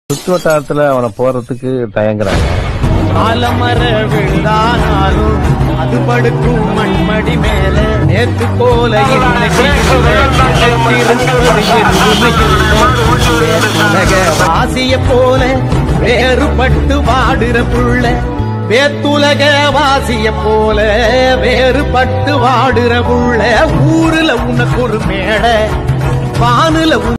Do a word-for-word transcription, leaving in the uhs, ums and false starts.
சுற்று வட்டாரத்துல அவனை போறதுக்கு தயங்குறாங்க. ஆலமர விழுதானாலும் அது படுக்கும் மண்மடி மேல நேத்து போல வாசிய போல வேறுபட்டு வாடுற புள்ள வேத்துலக வாசிய போல வேறுபட்டு வாடுற புள்ள ஊருல உனக்கு ஒரு மேடை வானுல